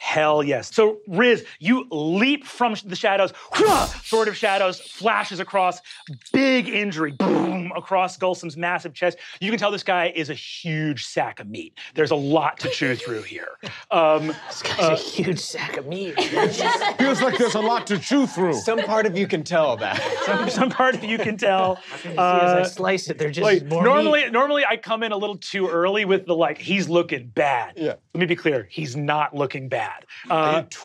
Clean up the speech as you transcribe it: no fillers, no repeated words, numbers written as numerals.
Hell yes. So, Riz, you leap from the shadows, Sword of Shadows flashes across, big injury, boom, across Gulsum's massive chest. You can tell this guy is a huge sack of meat. There's a lot to chew through here. This guy's a huge sack of meat. Feels like there's a lot to chew through. Some part of you can tell that. Some part of you can tell. As I slice it, they're just more meat. Normally I come in a little too early with the, like, he's looking bad. Yeah. Let me be clear, he's not looking bad.